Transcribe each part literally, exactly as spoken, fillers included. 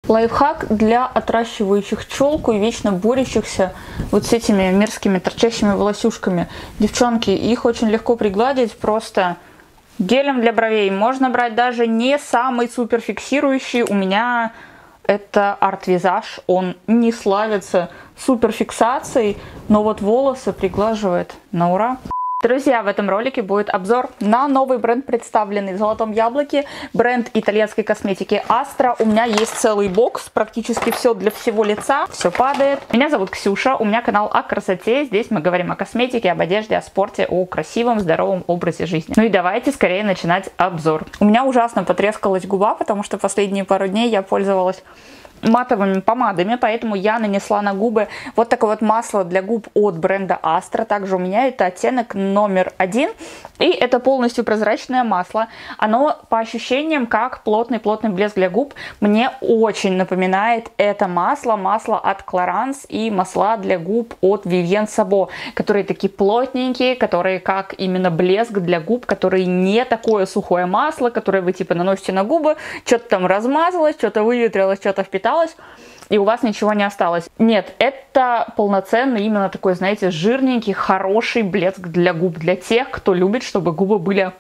Лайфхак для отращивающих челку и вечно борющихся вот с этими мерзкими торчащими волосюшками. Девчонки, их очень легко пригладить просто гелем для бровей. Можно брать даже не самый супер фиксирующий. У меня это Art Visage. Он не славится супер фиксацией, но вот волосы приглаживает на ура. Друзья, в этом ролике будет обзор на новый бренд, представленный в Золотом Яблоке. Бренд итальянской косметики Astra. У меня есть целый бокс, практически все для всего лица. Все падает. Меня зовут Ксюша, у меня канал о красоте. Здесь мы говорим о косметике, об одежде, о спорте, о красивом, здоровом образе жизни. Ну и давайте скорее начинать обзор. У меня ужасно потрескалась губа, потому что последние пару дней я пользовалась матовыми помадами, поэтому я нанесла на губы вот такое вот масло для губ от бренда Astra. Также у меня это оттенок номер один, и это полностью прозрачное масло. Оно по ощущениям как плотный-плотный блеск для губ. Мне очень напоминает это масло, масло от Clarins и масла для губ от Vivienne Sabo, которые такие плотненькие, которые как именно блеск для губ, которые не такое сухое масло, которое вы типа наносите на губы, что-то там размазалось, что-то выветрилось, что-то впиталось, и у вас ничего не осталось. Нет, это полноценный, именно такой, знаете, жирненький, хороший блеск для губ. Для тех, кто любит, чтобы губы были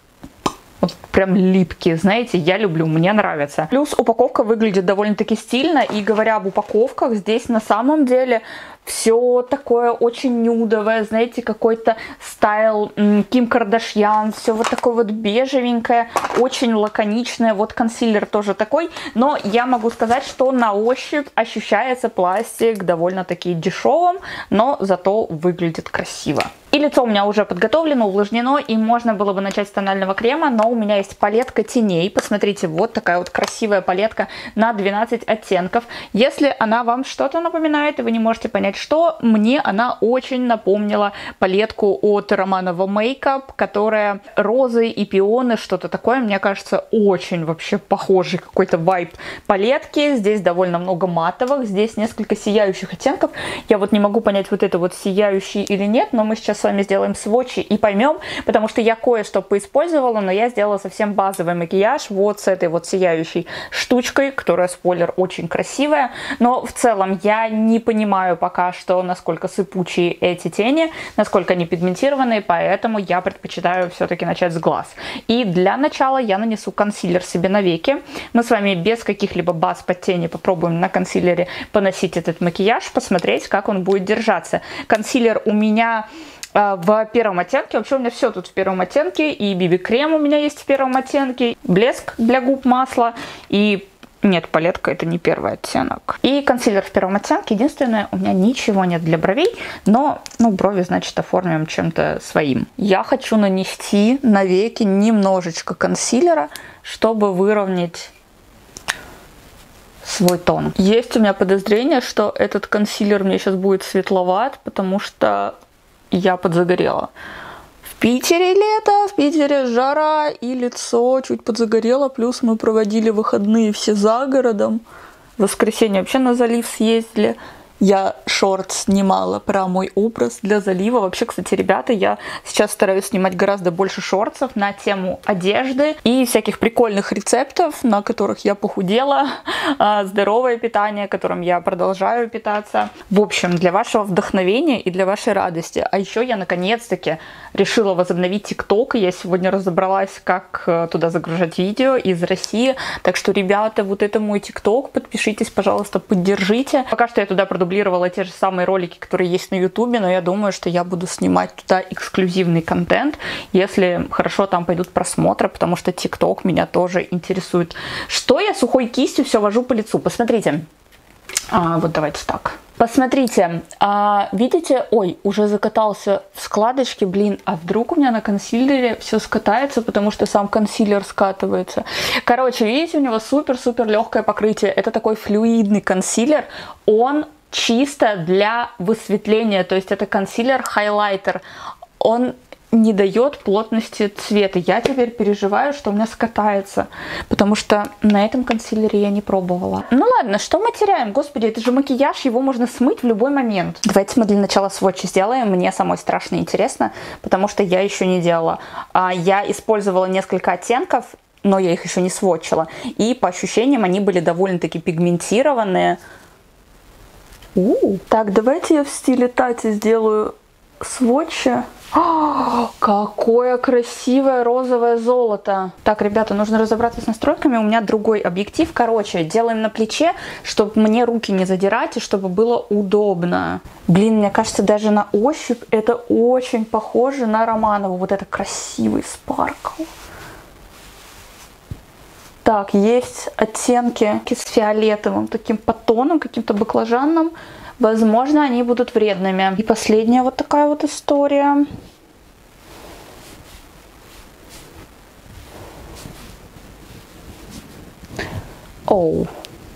вот прям липкие. Знаете, я люблю, мне нравится. Плюс упаковка выглядит довольно-таки стильно. И говоря об упаковках, здесь на самом деле все такое очень нюдовое, знаете, какой-то стайл Ким Кардашьян, все вот такое вот бежевенькое, очень лаконичное. Вот консилер тоже такой, но я могу сказать, что на ощупь ощущается пластик довольно-таки дешевым, но зато выглядит красиво. И лицо у меня уже подготовлено, увлажнено, и можно было бы начать с тонального крема, но у меня есть палетка теней. Посмотрите, вот такая вот красивая палетка на двенадцать оттенков. Если она вам что-то напоминает, и вы не можете понять, что, мне она очень напомнила палетку от Романова Makeup, которая розы и пионы, что-то такое, мне кажется, очень вообще похожий какой-то вайб палетки. Здесь довольно много матовых, здесь несколько сияющих оттенков. Я вот не могу понять, вот это вот сияющий или нет, но мы сейчас с вами сделаем сводчи и поймем, потому что я кое-что поиспользовала, но я сделала совсем базовый макияж вот с этой вот сияющей штучкой, которая, спойлер, очень красивая, но в целом я не понимаю пока что, насколько сыпучие эти тени, насколько они пигментированные, поэтому я предпочитаю все-таки начать с глаз. И для начала я нанесу консилер себе на веки. Мы с вами без каких-либо баз под тени попробуем на консилере поносить этот макияж, посмотреть, как он будет держаться. Консилер у меня в первом оттенке. Вообще у меня все тут в первом оттенке. И би би-крем у меня есть в первом оттенке. Блеск для губ, масло. И нет, палетка это не первый оттенок. И консилер в первом оттенке. Единственное, у меня ничего нет для бровей. Но, ну, брови, значит, оформим чем-то своим. Я хочу нанести на веки немножечко консилера, чтобы выровнять свой тон. Есть у меня подозрение, что этот консилер мне сейчас будет светловат, потому что я подзагорела. В Питере лето, в Питере жара, и лицо чуть подзагорело. Плюс мы проводили выходные все за городом. В воскресенье вообще на залив съездили. Я шорт снимала про мой образ для залива. Вообще, кстати, ребята, я сейчас стараюсь снимать гораздо больше шортсов на тему одежды и всяких прикольных рецептов, на которых я похудела, здоровое питание, которым я продолжаю питаться. В общем, для вашего вдохновения и для вашей радости. А еще я наконец-таки решила возобновить ТикТок. Я сегодня разобралась, как туда загружать видео из России. Так что, ребята, вот это мой ТикТок. Подпишитесь, пожалуйста, поддержите. Пока что я туда продублировала дублировала те же самые ролики, которые есть на ютубе, но я думаю, что я буду снимать туда эксклюзивный контент, если хорошо там пойдут просмотры, потому что ТикТок меня тоже интересует. Что я сухой кистью все вожу по лицу? Посмотрите. А, вот давайте так. Посмотрите, а, видите, ой, уже закатался в складочке, блин, а вдруг у меня на консилере все скатается, потому что сам консилер скатывается. Короче, видите, у него супер-супер легкое покрытие, это такой флюидный консилер, он чисто для высветления, то есть это консилер-хайлайтер, он не дает плотности цвета. Я теперь переживаю, что у меня скатается, потому что на этом консилере я не пробовала. Ну ладно, что мы теряем? Господи, это же макияж, его можно смыть в любой момент. Давайте мы для начала сводчи сделаем. Мне самой страшно интересно, потому что я еще не делала. Я использовала несколько оттенков, но я их еще не сводчила. И по ощущениям они были довольно-таки пигментированные. У-у-у. Так, давайте я в стиле Тати сделаю сводчи. О, какое красивое розовое золото. Так, ребята, нужно разобраться с настройками. У меня другой объектив. Короче, делаем на плече, чтобы мне руки не задирать и чтобы было удобно. Блин, мне кажется, даже на ощупь это очень похоже на Романову. Вот это красивый спаркл. Так, есть оттенки с фиолетовым таким подтоном, каким-то баклажанным. Возможно, они будут вредными. И последняя вот такая вот история. Оу.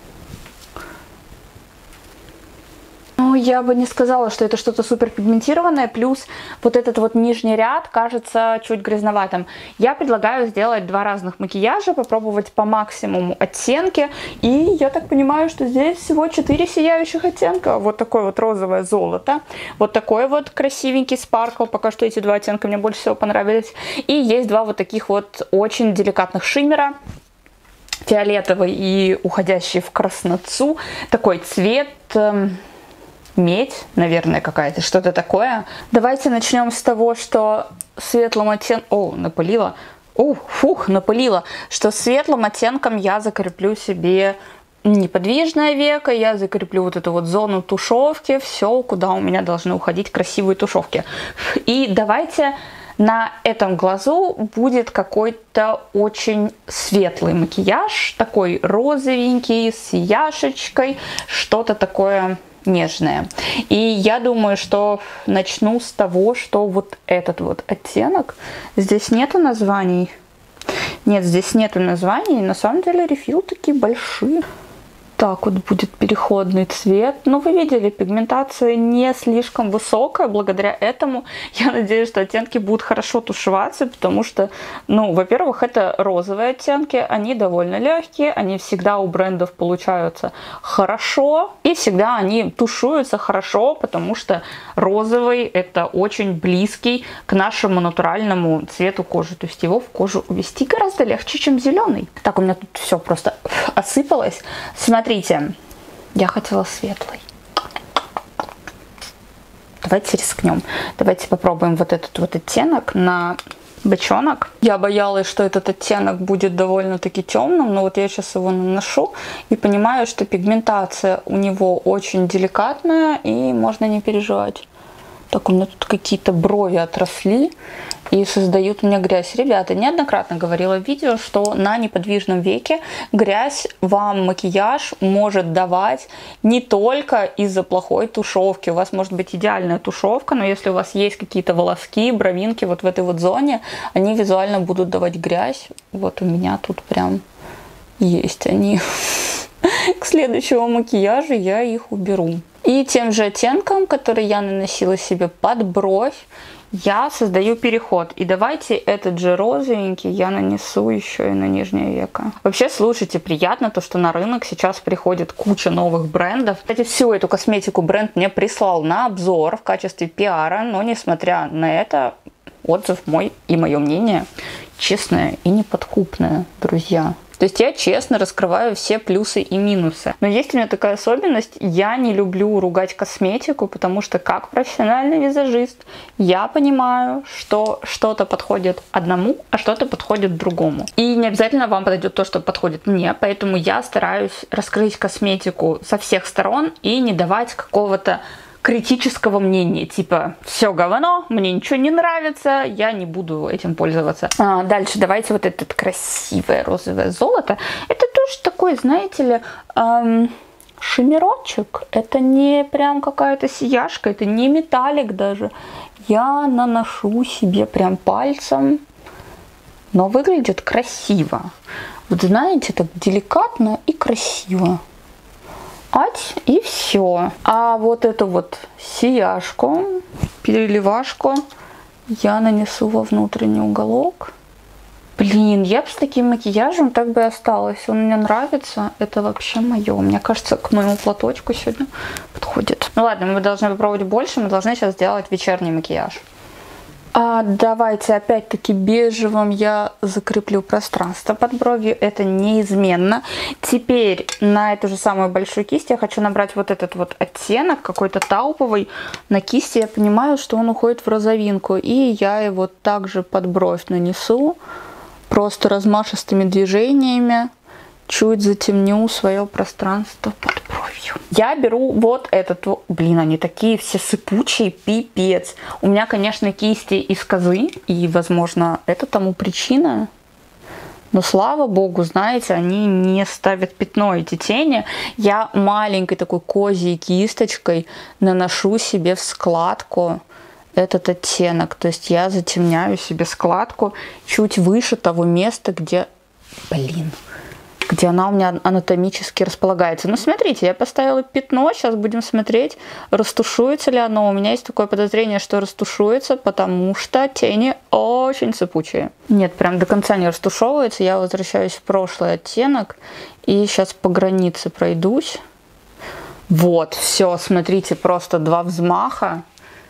Ну, я бы не сказала, что это что-то супер пигментированное, плюс вот этот вот нижний ряд кажется чуть грязноватым. Я предлагаю сделать два разных макияжа, попробовать по максимуму оттенки. И я так понимаю, что здесь всего четыре сияющих оттенка. Вот такое вот розовое золото, вот такой вот красивенький спаркл. Пока что эти два оттенка мне больше всего понравились. И есть два вот таких вот очень деликатных шиммера. Фиолетовый и уходящий в краснотцу. Такой цвет... медь, наверное, какая-то, что-то такое. Давайте начнем с того, что светлым оттенком... О, напылила. О, фух, напылила. Что светлым оттенком я закреплю себе неподвижное веко, я закреплю вот эту вот зону тушевки, все, куда у меня должны уходить красивые тушевки. И давайте... На этом глазу будет какой-то очень светлый макияж, такой розовенький, с яшечкой, что-то такое нежное. И я думаю, что начну с того, что вот этот вот оттенок, здесь нету названий, нет, здесь нету названий, на самом деле рефил такие большие. Так вот будет переходный цвет. Ну, вы видели, пигментация не слишком высокая. Благодаря этому я надеюсь, что оттенки будут хорошо тушеваться, потому что, ну, во-первых, это розовые оттенки, они довольно легкие, они всегда у брендов получаются хорошо, и всегда они тушуются хорошо, потому что розовый это очень близкий к нашему натуральному цвету кожи. То есть его в кожу увести гораздо легче, чем зеленый. Так, у меня тут все просто осыпалось. Смотрите. Смотрите, я хотела светлый. Давайте рискнем. Давайте попробуем вот этот вот оттенок на бочонок. Я боялась, что этот оттенок будет довольно-таки темным, но вот я сейчас его наношу и понимаю, что пигментация у него очень деликатная и можно не переживать. Так, у меня тут какие-то брови отросли и создают мне грязь. Ребята, неоднократно говорила в видео, что на неподвижном веке грязь вам макияж может давать не только из-за плохой тушевки. У вас может быть идеальная тушевка, но если у вас есть какие-то волоски, бровинки вот в этой вот зоне, они визуально будут давать грязь. Вот у меня тут прям есть они. К следующему макияжу я их уберу. И тем же оттенком, который я наносила себе под бровь, я создаю переход. И давайте этот же розовенький я нанесу еще и на нижнее веко. Вообще, слушайте, приятно то, что на рынок сейчас приходит куча новых брендов. Кстати, всю эту косметику бренд мне прислал на обзор в качестве пиара, но несмотря на это, отзыв мой и мое мнение честное и неподкупное, друзья. То есть я честно раскрываю все плюсы и минусы. Но есть у меня такая особенность, я не люблю ругать косметику, потому что как профессиональный визажист я понимаю, что что-то подходит одному, а что-то подходит другому. И не обязательно вам подойдет то, что подходит мне, поэтому я стараюсь раскрыть косметику со всех сторон и не давать какого-то критического мнения, типа все говно, мне ничего не нравится, я не буду этим пользоваться. А, дальше давайте вот этот красивое розовое золото. Это тоже такой, знаете ли, эм, шиммерочек. Это не прям какая-то сияшка, это не металлик даже. Я наношу себе прям пальцем, но выглядит красиво. Вот знаете, так деликатно и красиво. Ать, и все. А вот эту вот сияшку, переливашку я нанесу во внутренний уголок. Блин, я бы с таким макияжем так бы и осталась. Он мне нравится. Это вообще мое. Мне кажется, к моему платочку сегодня подходит. Ну ладно, мы должны попробовать больше. Мы должны сейчас сделать вечерний макияж. А давайте опять-таки бежевым я закреплю пространство под бровью. Это неизменно. Теперь на эту же самую большую кисть я хочу набрать вот этот вот оттенок, какой-то тауповый. На кисти я понимаю, что он уходит в розовинку. И я его также под бровь нанесу. Просто размашистыми движениями. Чуть затемню свое пространство под бровью. Я беру вот этот, блин, они такие все сыпучие, пипец. У меня, конечно, кисти из козы, и, возможно, это тому причина. Но, слава богу, знаете, они не ставят пятно, эти тени. Я маленькой такой козьей кисточкой наношу себе в складку этот оттенок. То есть я затемняю себе складку чуть выше того места, где, блин... где она у меня анатомически располагается. Ну, смотрите, я поставила пятно, сейчас будем смотреть, растушуется ли оно. У меня есть такое подозрение, что растушуется, потому что тени очень сыпучие. Нет, прям до конца не растушевывается. Я возвращаюсь в прошлый оттенок и сейчас по границе пройдусь. Вот, все, смотрите, просто два взмаха.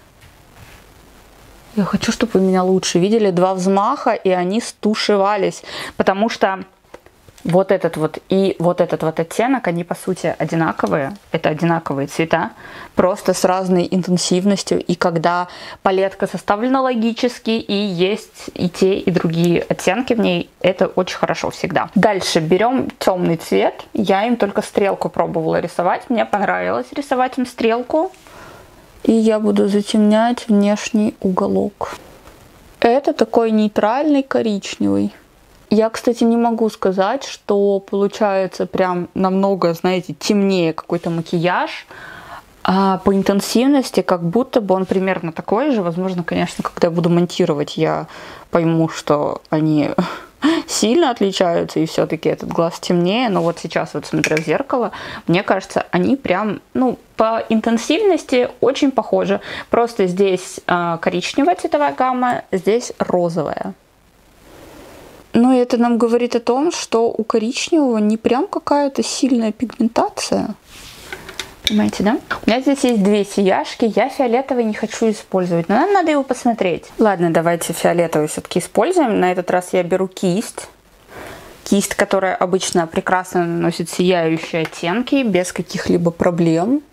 Я хочу, чтобы вы меня лучше видели. Два взмаха, и они стушевались, потому что вот этот вот и вот этот вот оттенок, они по сути одинаковые, это одинаковые цвета, просто с разной интенсивностью. И когда палетка составлена логически и есть и те, и другие оттенки в ней, это очень хорошо всегда. Дальше берем темный цвет, я им только стрелку пробовала рисовать, мне понравилось рисовать им стрелку. И я буду затемнять внешний уголок. Это такой нейтральный коричневый. Я, кстати, не могу сказать, что получается прям намного, знаете, темнее какой-то макияж. А по интенсивности как будто бы он примерно такой же. Возможно, конечно, когда я буду монтировать, я пойму, что они сильно отличаются, и все-таки этот глаз темнее. Но вот сейчас, вот смотря в зеркало, мне кажется, они прям, ну, по интенсивности очень похожи. Просто здесь э, коричневая цветовая гамма, здесь розовая. Но это нам говорит о том, что у коричневого не прям какая-то сильная пигментация. Понимаете, да? У меня здесь есть две сияшки, я фиолетовый не хочу использовать, но нам надо его посмотреть. Ладно, давайте фиолетовый все-таки используем. На этот раз я беру кисть. Кисть, которая обычно прекрасно наносит сияющие оттенки, без каких-либо проблем.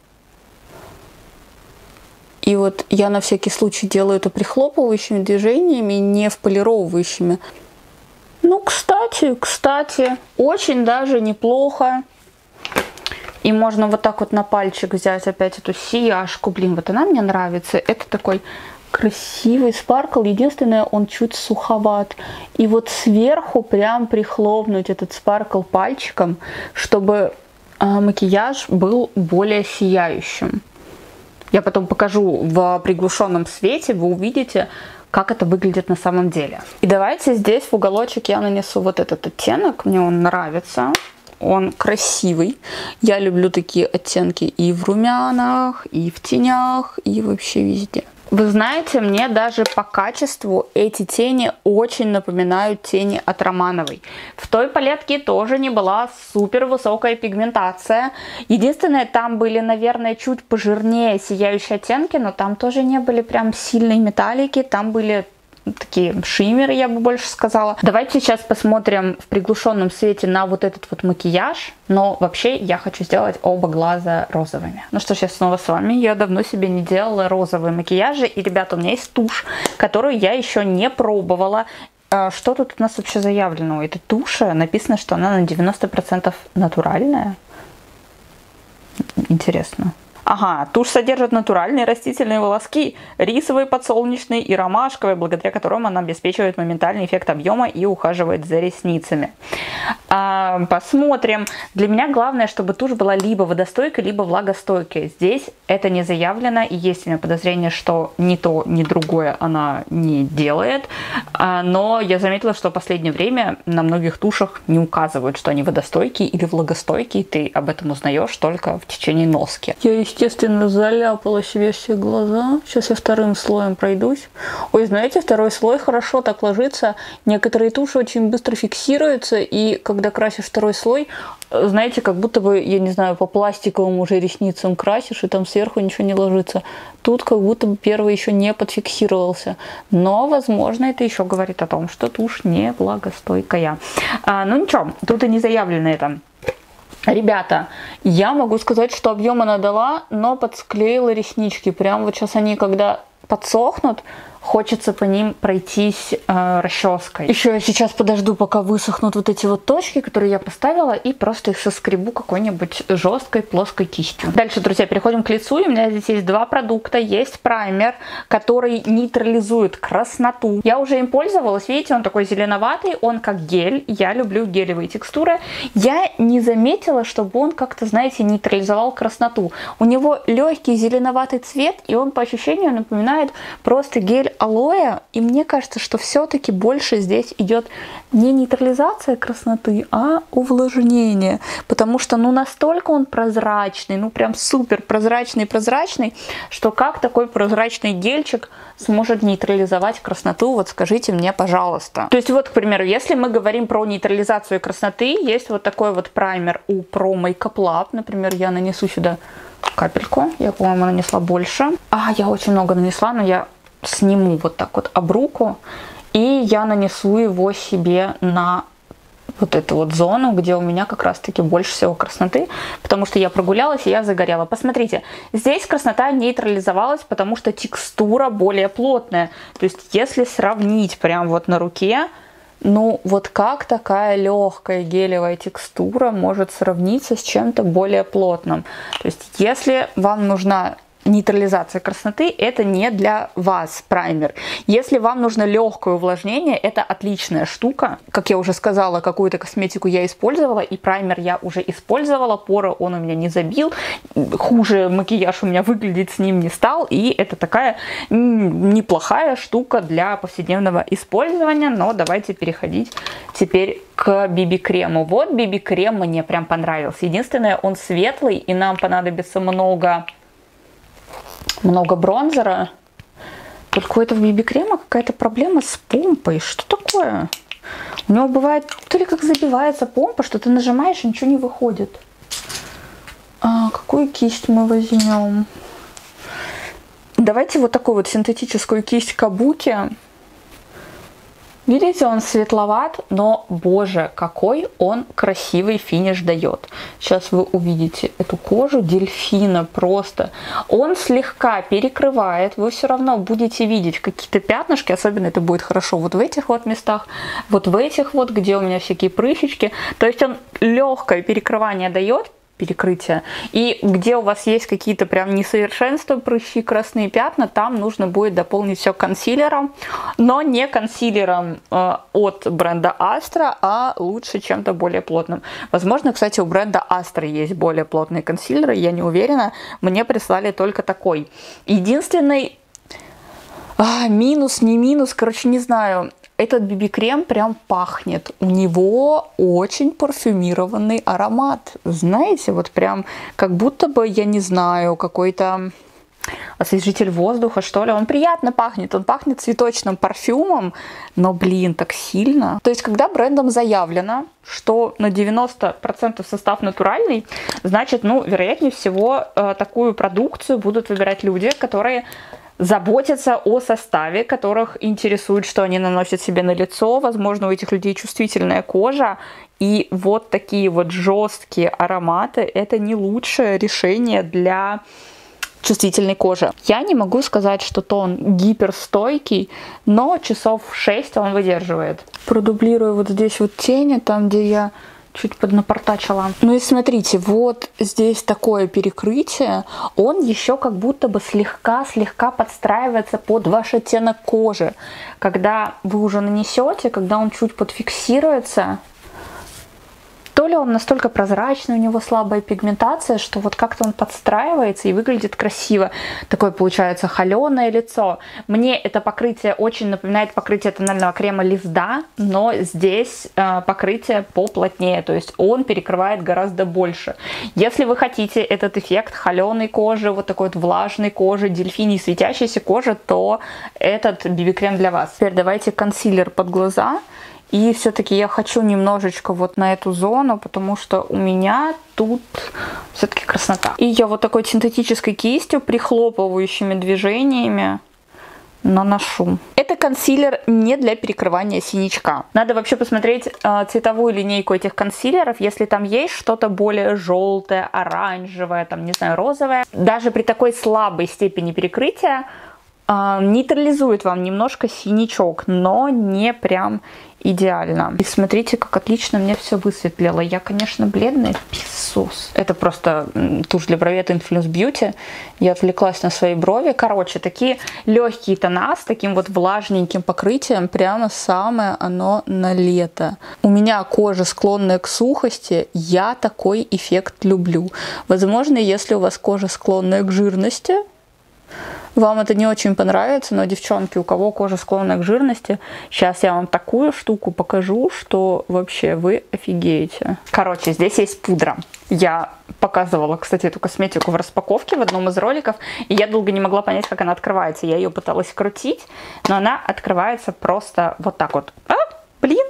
И вот я на всякий случай делаю это прихлопывающими движениями, не вполировывающими. Ну, кстати, кстати, очень даже неплохо. И можно вот так вот на пальчик взять опять эту сияшку. Блин, вот она мне нравится. Это такой красивый спаркл. Единственное, он чуть суховат. И вот сверху прям прихлопнуть этот спаркл пальчиком, чтобы э, макияж был более сияющим. Я потом покажу в приглушенном свете, вы увидите, как это выглядит на самом деле. И давайте здесь в уголочек я нанесу вот этот оттенок. Мне он нравится. Он красивый. Я люблю такие оттенки и в румянах, и в тенях, и вообще везде. Вы знаете, мне даже по качеству эти тени очень напоминают тени от Романовой. В той палетке тоже не была супер высокая пигментация. Единственное, там были, наверное, чуть пожирнее сияющие оттенки, но там тоже не были прям сильные металлики, там были такие шиммеры, я бы больше сказала. Давайте сейчас посмотрим в приглушенном свете на вот этот вот макияж, но вообще я хочу сделать оба глаза розовыми. Ну что ж, я снова с вами. Я давно себе не делала розовые макияжи, и, ребята, у меня есть тушь, которую я еще не пробовала. Что тут у нас вообще заявлено? Это тушь, написано, что она на девяносто процентов натуральная. Интересно. Ага, тушь содержит натуральные растительные волоски, рисовые, подсолнечные и ромашковые, благодаря которым она обеспечивает моментальный эффект объема и ухаживает за ресницами. А, посмотрим. Для меня главное, чтобы тушь была либо водостойкой, либо влагостойкой. Здесь это не заявлено, и есть у меня подозрение, что ни то, ни другое она не делает. А, но я заметила, что в последнее время на многих тушах не указывают, что они водостойкие или влагостойкие. Ты об этом узнаешь только в течение носки. Я, естественно, естественно, заляпала себе все глаза. Сейчас я вторым слоем пройдусь. Ой, знаете, второй слой хорошо так ложится. Некоторые туши очень быстро фиксируются, и когда красишь второй слой, знаете, как будто бы, я не знаю, по пластиковым уже ресницам красишь, и там сверху ничего не ложится. Тут как будто бы первый еще не подфиксировался. Но, возможно, это еще говорит о том, что тушь не влагостойкая. А, ну ничего, тут и не заявлено это. Ребята, я могу сказать, что объем она дала, но подсклеила реснички. Прям вот сейчас они, когда подсохнут, хочется по ним пройтись э, расческой. Еще я сейчас подожду, пока высохнут вот эти вот точки, которые я поставила, и просто их соскребу какой-нибудь жесткой плоской кистью. Дальше, друзья, переходим к лицу. И у меня здесь есть два продукта. Есть праймер, который нейтрализует красноту. Я уже им пользовалась. Видите, он такой зеленоватый, он как гель. Я люблю гелевые текстуры. Я не заметила, чтобы он как-то, знаете, нейтрализовал красноту. У него легкий зеленоватый цвет, и он по ощущению напоминает просто гель алоэ, и мне кажется, что все-таки больше здесь идет не нейтрализация красноты, а увлажнение, потому что ну настолько он прозрачный, ну прям супер прозрачный-прозрачный, что как такой прозрачный гельчик сможет нейтрализовать красноту, вот скажите мне, пожалуйста. То есть вот, к примеру, если мы говорим про нейтрализацию красноты, есть вот такой вот праймер у Pro Makeup Lab, например, я нанесу сюда капельку, я, по-моему, нанесла больше, а я очень много нанесла, но я сниму вот так вот об руку, и я нанесу его себе на вот эту вот зону, где у меня как раз таки больше всего красноты, потому что я прогулялась и я загорела. Посмотрите, здесь краснота нейтрализовалась, потому что текстура более плотная. То есть если сравнить прям вот на руке, ну вот как такая легкая гелевая текстура может сравниться с чем-то более плотным. То есть если вам нужна нейтрализация красноты, это не для вас праймер. Если вам нужно легкое увлажнение, это отличная штука. Как я уже сказала, какую-то косметику я использовала, и праймер я уже использовала, поры он у меня не забил, хуже макияж у меня выглядеть с ним не стал, и это такая неплохая штука для повседневного использования. Но давайте переходить теперь к би би-крему. Вот би би-крем мне прям понравился. Единственное, он светлый, и нам понадобится много много бронзера. Тут какой-то в би би-крема какая-то проблема с помпой. Что такое? У него бывает то ли как забивается помпа, что ты нажимаешь и ничего не выходит. А, какую кисть мы возьмем? Давайте вот такую вот синтетическую кисть Кабуки. Видите, он светловат, но, боже, какой он красивый финиш дает. Сейчас вы увидите эту кожу дельфина просто. Он слегка перекрывает, вы все равно будете видеть какие-то пятнышки, особенно это будет хорошо вот в этих вот местах, вот в этих вот, где у меня всякие прыщички. То есть он легкое перекрывание дает, перекрытие. И где у вас есть какие-то прям несовершенства, прыщи, красные пятна, там нужно будет дополнить все консилером, но не консилером э, от бренда Astra, а лучше чем-то более плотным. Возможно, кстати, у бренда Astra есть более плотные консилеры, я не уверена, мне прислали только такой. Единственный а, минус, не минус, короче, не знаю, этот би би-крем прям пахнет. У него очень парфюмированный аромат. Знаете, вот прям как будто бы, я не знаю, какой-то освежитель воздуха, что ли. Он приятно пахнет. Он пахнет цветочным парфюмом, но, блин, так сильно. То есть, когда брендом заявлено, что на девяносто процентов состав натуральный, значит, ну, вероятнее всего, такую продукцию будут выбирать люди, которые заботятся о составе, которых интересует, что они наносят себе на лицо. Возможно, у этих людей чувствительная кожа. И вот такие вот жесткие ароматы – это не лучшее решение для чувствительной кожи. Я не могу сказать, что тон гиперстойкий, но часов шесть он выдерживает. Продублирую вот здесь вот тени, там, где я чуть поднапортачила. Ну и смотрите, вот здесь такое перекрытие, он еще как будто бы слегка-слегка подстраивается под ваш оттенок кожи. Когда вы уже нанесете, когда он чуть подфиксируется, то ли он настолько прозрачный, у него слабая пигментация, что вот как-то он подстраивается и выглядит красиво. Такое получается холеное лицо. Мне это покрытие очень напоминает покрытие тонального крема Лизда, но здесь э, покрытие поплотнее, то есть он перекрывает гораздо больше. Если вы хотите этот эффект холеной кожи, вот такой вот влажной кожи, дельфиний светящейся кожи, то этот би би-крем для вас. Теперь давайте консилер под глаза. И все-таки я хочу немножечко вот на эту зону, потому что у меня тут все-таки краснота. И я вот такой синтетической кистью, прихлопывающими движениями наношу. Это консилер не для перекрывания синячка. Надо вообще посмотреть э, цветовую линейку этих консилеров. Если там есть что-то более желтое, оранжевое, там, не знаю, розовое. Даже при такой слабой степени перекрытия э, нейтрализует вам немножко синячок, но не прям идеально. И смотрите, как отлично мне все высветлило. Я, конечно, бледная, писсус. Это просто тушь для бровей от Influence Beauty. Я отвлеклась на свои брови. Короче, такие легкие тона с таким вот влажненьким покрытием. Прямо самое оно на лето. У меня кожа склонная к сухости. Я такой эффект люблю. Возможно, если у вас кожа склонная к жирности, вам это не очень понравится, но, девчонки, у кого кожа склонна к жирности, сейчас я вам такую штуку покажу, что вообще вы офигеете. Короче, здесь есть пудра. Я показывала, кстати, эту косметику в распаковке в одном из роликов, и я долго не могла понять, как она открывается. Я ее пыталась крутить, но она открывается просто вот так вот. А, блин!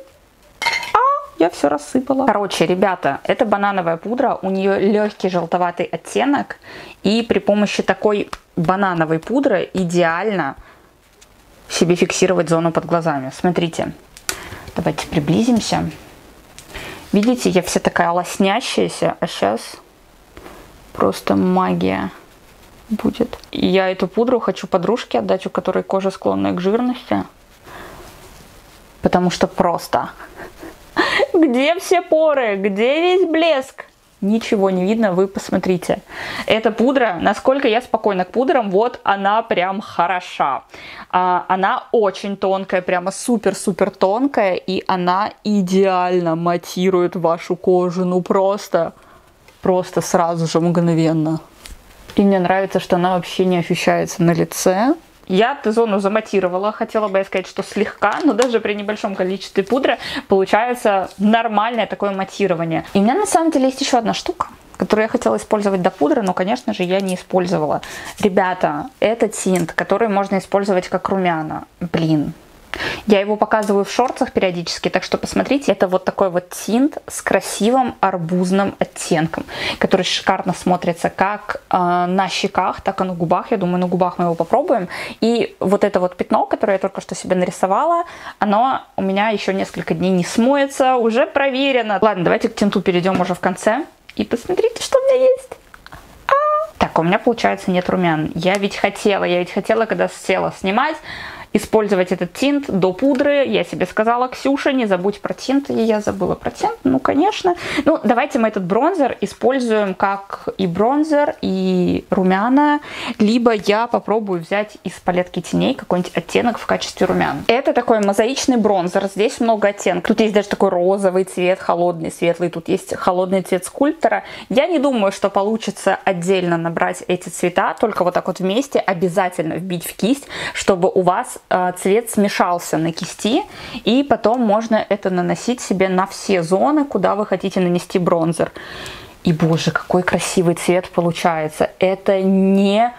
Я все рассыпала. Короче, ребята, это банановая пудра, у нее легкий желтоватый оттенок, и при помощи такой банановой пудры идеально себе фиксировать зону под глазами. Смотрите, давайте приблизимся. Видите, я вся такая лоснящаяся, а сейчас просто магия будет. И я эту пудру хочу подружке отдать, у которой кожа склонная к жирности, потому что просто... Где все поры? Где весь блеск? Ничего не видно, вы посмотрите. Эта пудра, насколько я спокойна к пудрам, вот она прям хороша. А, она очень тонкая, прямо супер-супер тонкая, и она идеально матирует вашу кожу. Ну просто, просто сразу же, мгновенно. И мне нравится, что она вообще не ощущается на лице. Я Т-зону заматировала, хотела бы я сказать, что слегка, но даже при небольшом количестве пудры получается нормальное такое матирование. И у меня на самом деле есть еще одна штука, которую я хотела использовать до пудры, но, конечно же, я не использовала. Ребята, это тинт, который можно использовать как румяна. Блин. Я его показываю в шортах периодически, так что посмотрите, это вот такой вот тинт с красивым арбузным оттенком, который шикарно смотрится как э, на щеках, так и на губах. Я думаю, на губах мы его попробуем. И вот это вот пятно, которое я только что себе нарисовала, оно у меня еще несколько дней не смоется, уже проверено. Ладно, давайте к тинту перейдем уже в конце. И посмотрите, что у меня есть. А! Так, у меня, получается, нет румян. Я ведь хотела, я ведь хотела, когда села снимать, использовать этот тинт до пудры. Я себе сказала: Ксюша, не забудь про тинт. И я забыла про тинт, ну, конечно. Ну, давайте мы этот бронзер используем как и бронзер, и румяна. Либо я попробую взять из палетки теней какой-нибудь оттенок в качестве румян. Это такой мозаичный бронзер. Здесь много оттенков. Тут есть даже такой розовый цвет, холодный, светлый. Тут есть холодный цвет скульптора. Я не думаю, что получится отдельно набрать эти цвета, только вот так вот вместе обязательно вбить в кисть, чтобы у вас цвет смешался на кисти, и потом можно это наносить себе на все зоны, куда вы хотите нанести бронзер. И, боже, какой красивый цвет получается. Это не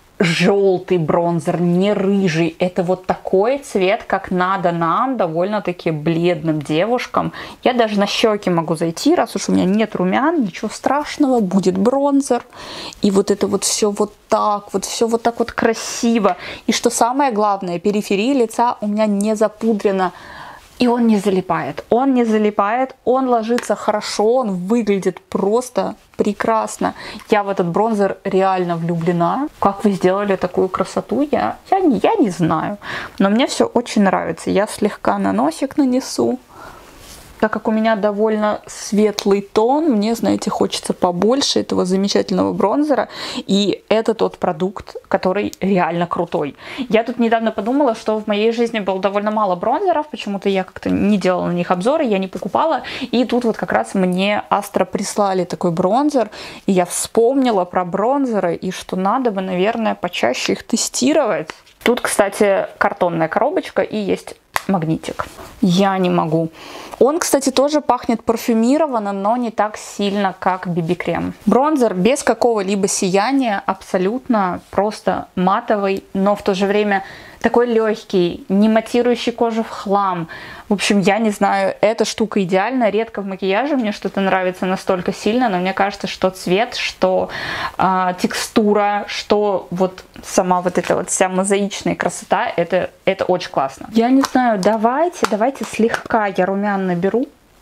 желтый бронзер, не рыжий. Это вот такой цвет, как надо нам, довольно-таки бледным девушкам. Я даже на щеки могу зайти, раз уж у меня нет румян, ничего страшного, будет бронзер. И вот это вот все вот так, вот все вот так вот красиво. И что самое главное, периферия лица у меня не запудрена. И он не залипает, он не залипает, он ложится хорошо, он выглядит просто прекрасно. Я в этот бронзер реально влюблена. Как вы сделали такую красоту, я, я, я не знаю. Но мне все очень нравится. Я слегка на носик нанесу. так как у меня довольно светлый тон, мне, знаете, хочется побольше этого замечательного бронзера. И это тот продукт, который реально крутой. Я тут недавно подумала, что в моей жизни было довольно мало бронзеров. Почему-то я как-то не делала на них обзоры, я не покупала. И тут вот как раз мне Астра прислали такой бронзер. И я вспомнила про бронзеры, и что надо бы, наверное, почаще их тестировать. Тут, кстати, картонная коробочка и есть магнитик. Я не могу. Он, кстати, тоже пахнет парфюмированно, но не так сильно, как би би-крем. Бронзер без какого-либо сияния, абсолютно просто матовый, но в то же время такой легкий, не матирующий кожу в хлам. В общем, я не знаю, эта штука идеальна. Редко в макияже мне что-то нравится настолько сильно, но мне кажется, что цвет, что э, текстура, что вот сама вот эта вот вся мозаичная красота, это, это очень классно. Я не знаю, давайте, давайте слегка я румян наберу.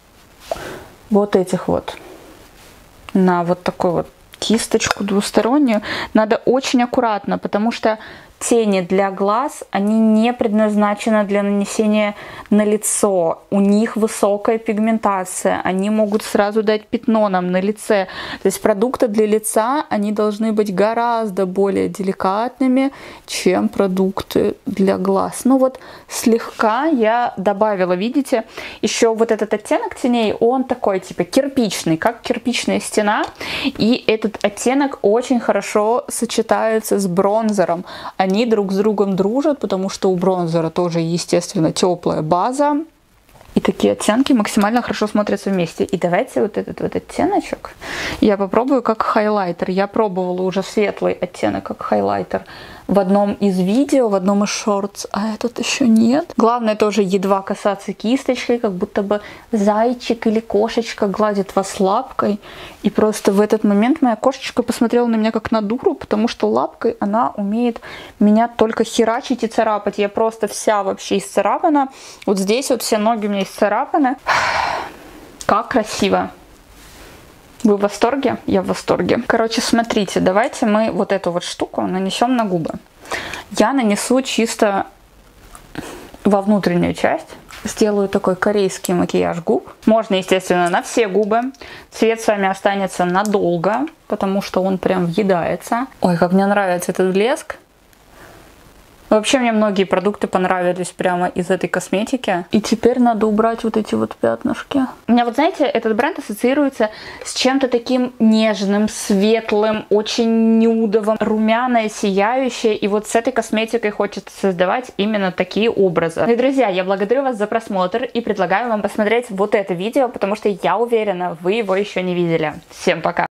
Вот этих вот. На вот такой вот кисточку двустороннюю. Надо очень аккуратно, потому что тени для глаз, они не предназначены для нанесения на лицо. У них высокая пигментация. Они могут сразу дать пятно нам на лице. То есть продукты для лица, они должны быть гораздо более деликатными, чем продукты для глаз. Ну вот слегка я добавила, видите, еще вот этот оттенок теней, он такой типа кирпичный, как кирпичная стена. И этот оттенок очень хорошо сочетается с бронзером. Они друг с другом дружат, потому что у бронзера тоже, естественно, теплая база. И такие оттенки максимально хорошо смотрятся вместе. И давайте вот этот вот оттеночек я попробую как хайлайтер. Я пробовала уже светлый оттенок как хайлайтер в одном из видео, в одном из шортс, а этот еще нет. Главное тоже едва касаться кисточкой, как будто бы зайчик или кошечка гладит вас лапкой. И просто в этот момент моя кошечка посмотрела на меня как на дуру, потому что лапкой она умеет меня только херачить и царапать. Я просто вся вообще исцарапана. Вот здесь вот все ноги у меня исцарапаны. Как красиво! Вы в восторге? Я в восторге. Короче, смотрите, давайте мы вот эту вот штуку нанесем на губы. Я нанесу чисто во внутреннюю часть. Сделаю такой корейский макияж губ. Можно, естественно, на все губы. Цвет с вами останется надолго, потому что он прям въедается. Ой, как мне нравится этот блеск. Вообще мне многие продукты понравились прямо из этой косметики. И теперь надо убрать вот эти вот пятнышки. У меня вот, знаете, этот бренд ассоциируется с чем-то таким нежным, светлым, очень нюдовым, румяное, сияющее. И вот с этой косметикой хочется создавать именно такие образы. Ну и, друзья, я благодарю вас за просмотр и предлагаю вам посмотреть вот это видео, потому что я уверена, вы его еще не видели. Всем пока!